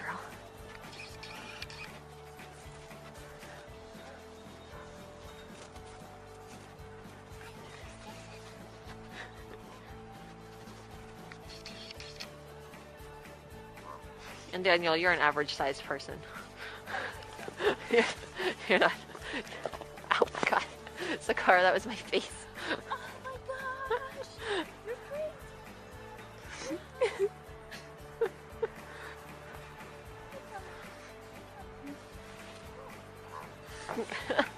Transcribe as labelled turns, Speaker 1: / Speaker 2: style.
Speaker 1: girl. And Daniel, you're an average-sized person. You're not. Oh my god. Sakara, that was my face.
Speaker 2: Oh my gosh! You're great!